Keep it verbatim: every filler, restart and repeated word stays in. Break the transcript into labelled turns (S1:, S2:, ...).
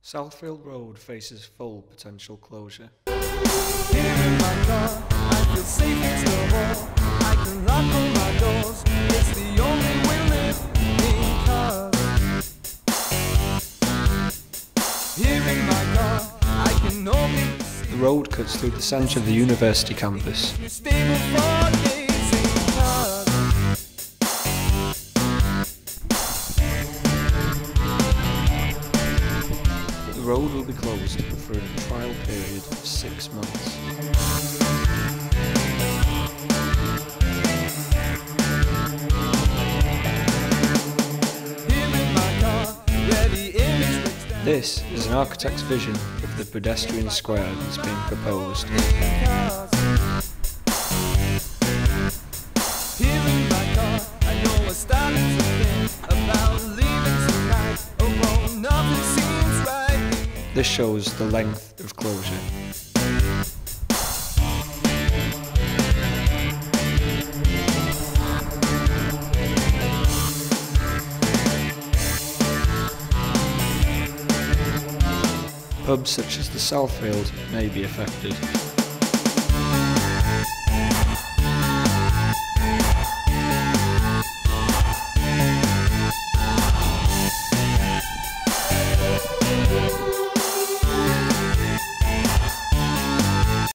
S1: Southfield Road faces full potential closure.
S2: Here in my car, I feel safe against the wall. I can lock all my doors. It's the only way living cars. Here in my car, I can only see
S1: The road cuts through the centre of the university campus.
S2: stable for gazing cars.
S1: The road will be closed for a trial period of six months.
S2: Here in my car, where the image breaks down.
S1: This is an architect's vision of the pedestrian square that's being proposed.
S2: Here in my car, I know we're starting to think about leaving tonight. Oh, oh, nothing seems right.
S1: This shows the length of closure. Pubs such as the Southfield may be affected.